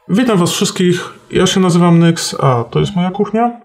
Witam was wszystkich, ja się nazywam Nyx, a to jest moja kuchnia.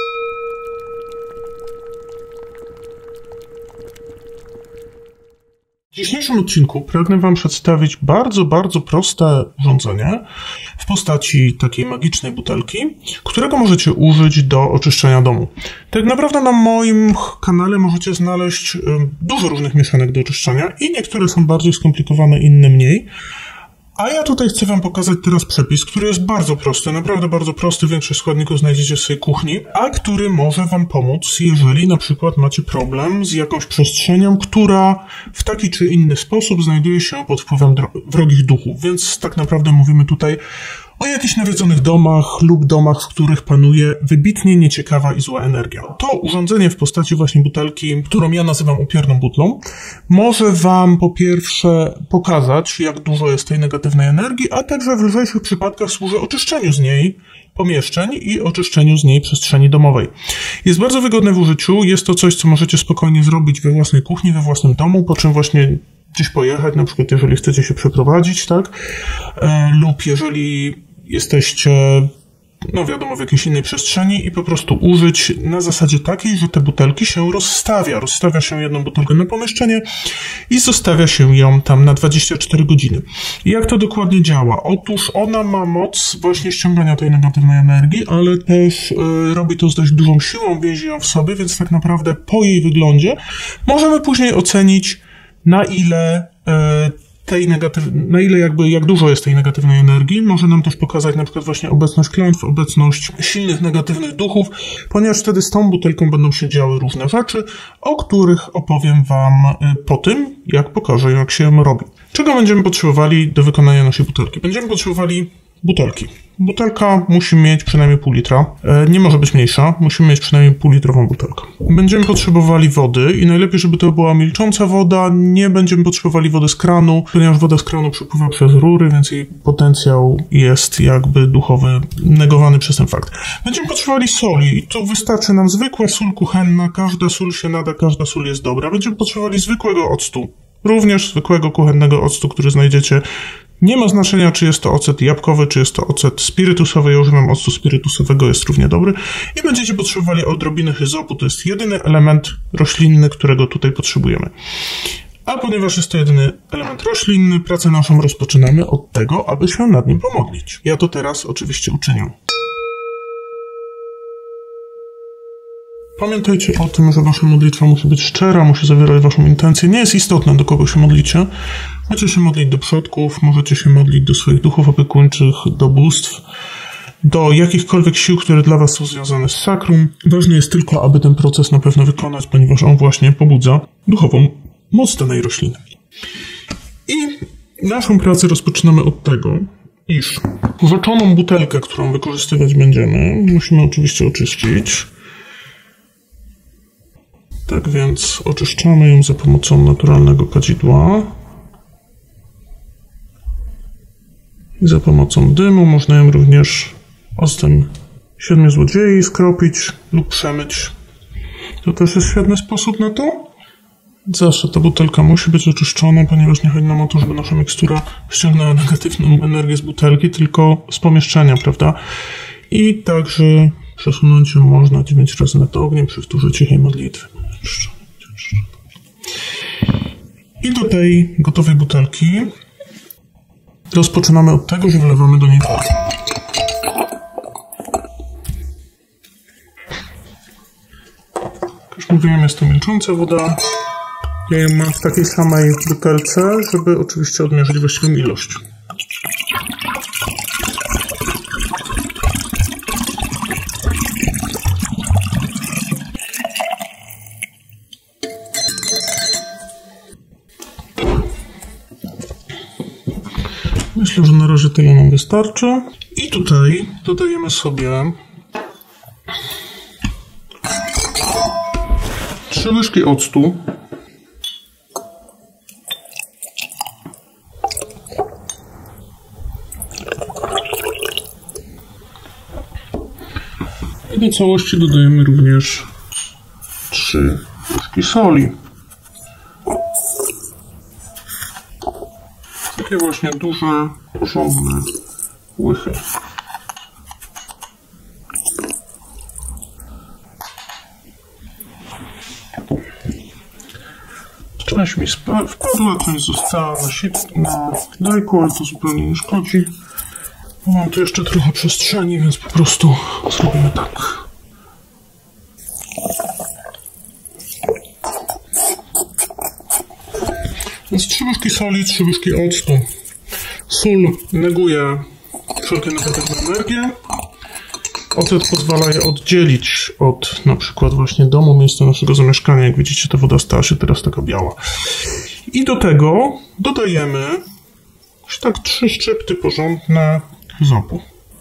W dzisiejszym odcinku pragnę wam przedstawić bardzo proste urządzenie w postaci takiej magicznej butelki, którego możecie użyć do oczyszczania domu. Tak naprawdę na moim kanale możecie znaleźć dużo różnych mieszanek do oczyszczania i niektóre są bardziej skomplikowane, inne mniej. A ja tutaj chcę wam pokazać teraz przepis, który jest bardzo prosty, naprawdę bardzo prosty, większość składników znajdziecie w swojej kuchni, a który może wam pomóc, jeżeli na przykład macie problem z jakąś przestrzenią, która w taki czy inny sposób znajduje się pod wpływem wrogich duchów. Więc tak naprawdę mówimy tutaj o jakichś nawiedzonych domach lub domach, w których panuje wybitnie nieciekawa i zła energia. To urządzenie w postaci właśnie butelki, którą ja nazywam upiorną butlą, może wam po pierwsze pokazać, jak dużo jest tej negatywnej energii, a także w lżejszych przypadkach służy oczyszczeniu z niej pomieszczeń i oczyszczeniu z niej przestrzeni domowej. Jest bardzo wygodne w użyciu, jest to coś, co możecie spokojnie zrobić we własnej kuchni, we własnym domu, po czym właśnie gdzieś pojechać, na przykład jeżeli chcecie się przeprowadzić, tak? Lub jeżeli jesteście, no wiadomo, w jakiejś innej przestrzeni i po prostu użyć na zasadzie takiej, że te butelki się rozstawia. Rozstawia się jedną butelkę na pomieszczenie i zostawia się ją tam na 24 godziny. Jak to dokładnie działa? Otóż ona ma moc właśnie ściągania tej negatywnej energii, ale też robi to z dość dużą siłą, więzi ją w sobie, więc tak naprawdę po jej wyglądzie możemy później ocenić, na ile jak dużo jest tej negatywnej energii. Może nam też pokazać na przykład właśnie obecność klątw, obecność silnych negatywnych duchów, ponieważ wtedy z tą butelką będą się działy różne rzeczy, o których opowiem wam po tym, jak pokażę, jak się ją robi. Czego będziemy potrzebowali do wykonania naszej butelki? Będziemy potrzebowali butelki. Butelka musi mieć przynajmniej pół litra. Nie może być mniejsza, musimy mieć przynajmniej półlitrową butelkę. Będziemy potrzebowali wody i najlepiej, żeby to była milcząca woda. Nie będziemy potrzebowali wody z kranu, ponieważ woda z kranu przepływa przez rury, więc jej potencjał jest jakby duchowy negowany przez ten fakt. Będziemy potrzebowali soli i tu wystarczy nam zwykła sól kuchenna. Każda sól się nada, każda sól jest dobra. Będziemy potrzebowali zwykłego octu. Również zwykłego kuchennego octu, który znajdziecie. Nie ma znaczenia, czy jest to ocet jabłkowy, czy jest to ocet spirytusowy. Ja używam octu spirytusowego, jest równie dobry. I będziecie potrzebowali odrobiny hyzopu. To jest jedyny element roślinny, którego tutaj potrzebujemy. A ponieważ jest to jedyny element roślinny, pracę naszą rozpoczynamy od tego, aby się nad nim pomodlić. Ja to teraz oczywiście uczynię. Pamiętajcie o tym, że wasza modlitwa musi być szczera, musi zawierać waszą intencję. Nie jest istotne, do kogo się modlicie. Możecie się modlić do przodków, możecie się modlić do swoich duchów opiekuńczych, do bóstw, do jakichkolwiek sił, które dla was są związane z sakrum. Ważne jest tylko, aby ten proces na pewno wykonać, ponieważ on właśnie pobudza duchową moc danej rośliny. I naszą pracę rozpoczynamy od tego, iż rzeczoną butelkę, którą wykorzystywać będziemy, musimy oczywiście oczyścić. Tak więc oczyszczamy ją za pomocą naturalnego kadzidła i za pomocą dymu. Można ją również octem 7 złodziei skropić lub przemyć. To też jest świetny sposób na to. Zawsze ta butelka musi być oczyszczona, ponieważ nie chodzi nam o to, żeby nasza mikstura ściągnęła negatywną energię z butelki, tylko z pomieszczenia, prawda? I także przesunąć ją można 9 razy nad ogniem przy wtórze cichej modlitwy. I do tej gotowej butelki rozpoczynamy od tego, że wlewamy do niej wodę. Jak już mówiłem, jest to milcząca woda. Ja ją mam w takiej samej butelce, żeby oczywiście odmierzyć właściwą ilość. Myślę, że na razie tyle nam wystarczy. I tutaj dodajemy sobie 3 łyżki octu. I do całości dodajemy również 3 łyżki soli. Takie właśnie duże, porządne łychy. Część mi wpadła, część została na dajku, ale to zupełnie nie szkodzi. Mam tu jeszcze trochę przestrzeni, więc po prostu zrobimy tak. Więc 3 łyżki soli, 3 łyżki octu. Sól neguje wszelkie negatywne energie. Ocet pozwala je oddzielić od na przykład właśnie domu, miejsca naszego zamieszkania. Jak widzicie, ta woda stała się teraz taka biała. I do tego dodajemy już tak 3 szczypty porządne hyzopu.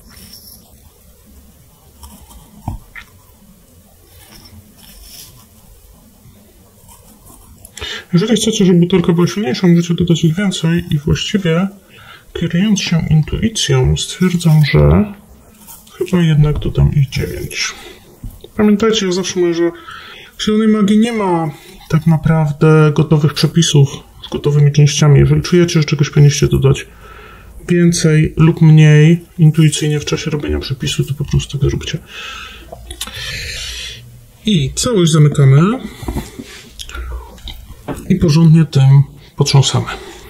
Jeżeli chcecie, żeby butelka była silniejsza, możecie dodać ich więcej i właściwie, kierując się intuicją, stwierdzam, że chyba jednak dodam ich 9. Pamiętajcie, ja zawsze mówię, że w Zielonej Magii nie ma tak naprawdę gotowych przepisów z gotowymi częściami. Jeżeli czujecie, że czegoś powinniście dodać więcej lub mniej intuicyjnie w czasie robienia przepisu, to po prostu tak zróbcie. I całość zamykamy i porządnie tym potrząsamy.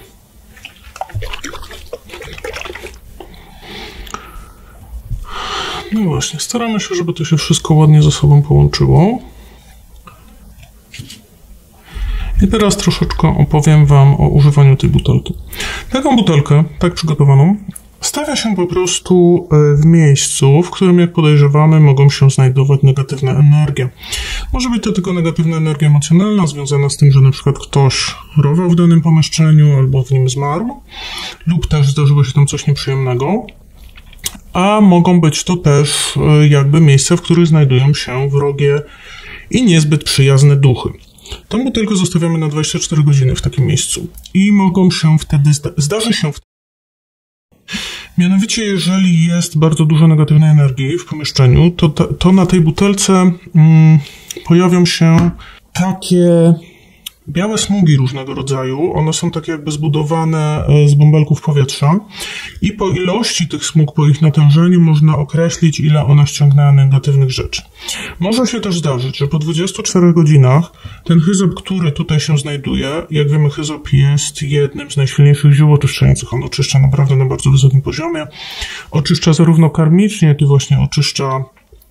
No właśnie, staramy się, żeby to się wszystko ładnie ze sobą połączyło. I teraz troszeczkę opowiem Wam o używaniu tej butelki. Taką butelkę, tak przygotowaną, stawia się po prostu w miejscu, w którym, jak podejrzewamy, mogą się znajdować negatywne energie. Może być to tylko negatywna energia emocjonalna, związana z tym, że na przykład ktoś chorował w danym pomieszczeniu albo w nim zmarł, lub też zdarzyło się tam coś nieprzyjemnego. A mogą być to też jakby miejsca, w których znajdują się wrogie i niezbyt przyjazne duchy. Tą butelkę zostawiamy na 24 godziny w takim miejscu i mogą się wtedy, zdarzy się wtedy. Mianowicie, jeżeli jest bardzo dużo negatywnej energii w pomieszczeniu, to na tej butelce pojawią się takie białe smugi różnego rodzaju. One są takie jakby zbudowane z bąbelków powietrza i po ilości tych smug, po ich natężeniu można określić, ile one ściągnęły negatywnych rzeczy. Może się też zdarzyć, że po 24 godzinach ten hyzop, który tutaj się znajduje, jak wiemy, hyzop jest jednym z najsilniejszych ziół oczyszczających. On oczyszcza naprawdę na bardzo wysokim poziomie. Oczyszcza zarówno karmicznie, jak i właśnie oczyszcza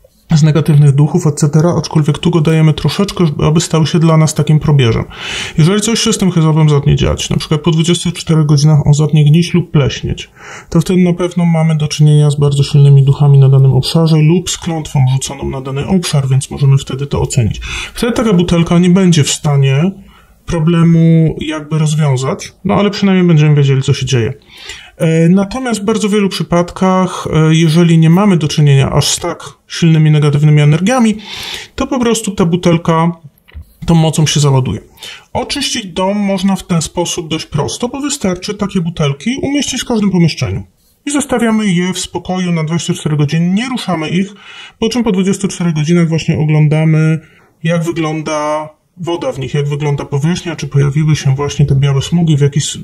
z negatywnych duchów, etc., aczkolwiek tu go dajemy troszeczkę, aby stał się dla nas takim probierzem. Jeżeli coś się z tym hyzopem zacznie dziać, na przykład po 24 godzinach on zacznie gnić lub pleśnieć, to wtedy na pewno mamy do czynienia z bardzo silnymi duchami na danym obszarze lub z klątwą rzuconą na dany obszar, więc możemy wtedy to ocenić. Wtedy taka butelka nie będzie w stanie problemu jakby rozwiązać, no ale przynajmniej będziemy wiedzieli, co się dzieje. Natomiast w bardzo wielu przypadkach, jeżeli nie mamy do czynienia aż z tak silnymi negatywnymi energiami, to po prostu ta butelka tą mocą się załaduje. Oczyścić dom można w ten sposób dość prosto, bo wystarczy takie butelki umieścić w każdym pomieszczeniu. I zostawiamy je w spokoju na 24 godziny, nie ruszamy ich, po czym po 24 godzinach właśnie oglądamy, jak wygląda woda w nich, jak wygląda powierzchnia, czy pojawiły się właśnie te białe smugi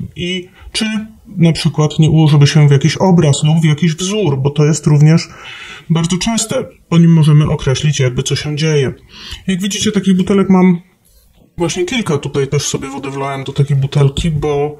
i czy na przykład nie ułożyły się w jakiś obraz lub w jakiś wzór, bo to jest również bardzo częste. Po nim możemy określić, jakby co się dzieje. Jak widzicie, takich butelek mam właśnie kilka. Tutaj też sobie wodę wlałem do takiej butelki, bo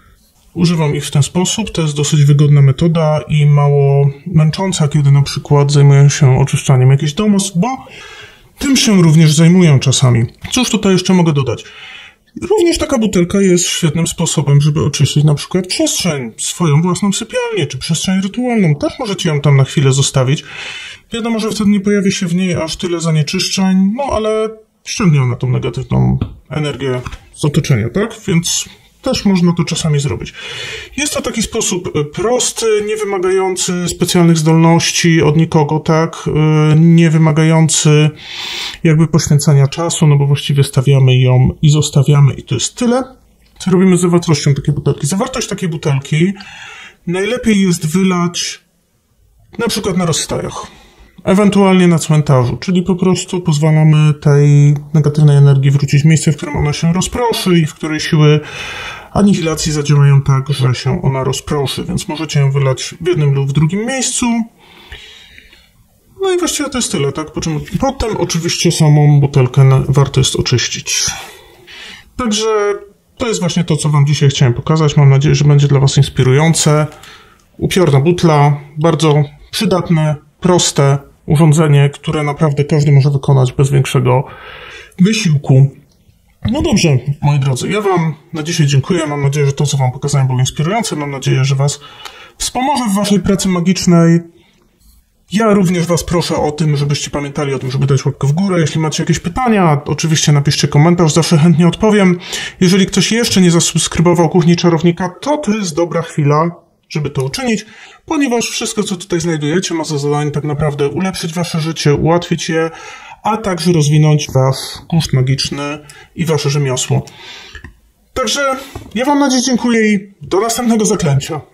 używam ich w ten sposób. To jest dosyć wygodna metoda i mało męcząca, kiedy na przykład zajmuję się oczyszczaniem jakichś domostw, bo tym się również zajmuję czasami. Cóż tutaj jeszcze mogę dodać? Również taka butelka jest świetnym sposobem, żeby oczyścić na przykład przestrzeń, swoją własną sypialnię, czy przestrzeń rytualną. Też możecie ją tam na chwilę zostawić. Wiadomo, że wtedy nie pojawi się w niej aż tyle zanieczyszczeń, no ale ściągnie ona tą negatywną energię z otoczenia, tak? Więc też można to czasami zrobić. Jest to taki sposób prosty, nie wymagający specjalnych zdolności od nikogo, tak? Nie wymagający jakby poświęcania czasu, no bo właściwie stawiamy ją i zostawiamy i to jest tyle. Co robimy z zawartością takiej butelki? Zawartość takiej butelki najlepiej jest wylać na przykład na rozstajach, ewentualnie na cmentarzu, czyli po prostu pozwalamy tej negatywnej energii wrócić w miejsce, w którym ona się rozproszy i w której siły anihilacji zadziałają tak, że się ona rozproszy, więc możecie ją wylać w jednym lub w drugim miejscu. No i właściwie to jest tyle, tak? Potem oczywiście samą butelkę warto jest oczyścić. Także to jest właśnie to, co wam dzisiaj chciałem pokazać. Mam nadzieję, że będzie dla was inspirujące. Upiorna butla, bardzo przydatne, proste urządzenie, które naprawdę każdy może wykonać bez większego wysiłku. No dobrze, moi drodzy, ja wam na dzisiaj dziękuję. Mam nadzieję, że to, co wam pokazałem, było inspirujące. Mam nadzieję, że was wspomoże w waszej pracy magicznej. Ja również was proszę o tym, żebyście pamiętali o tym, żeby dać łapkę w górę. Jeśli macie jakieś pytania, oczywiście napiszcie komentarz, zawsze chętnie odpowiem. Jeżeli ktoś jeszcze nie zasubskrybował Kuchni Czarownika, to jest dobra chwila, żeby to uczynić, ponieważ wszystko, co tutaj znajdujecie, ma za zadanie tak naprawdę ulepszyć wasze życie, ułatwić je, a także rozwinąć wasz kunszt magiczny i wasze rzemiosło. Także ja wam na dziś dziękuję i do następnego zaklęcia.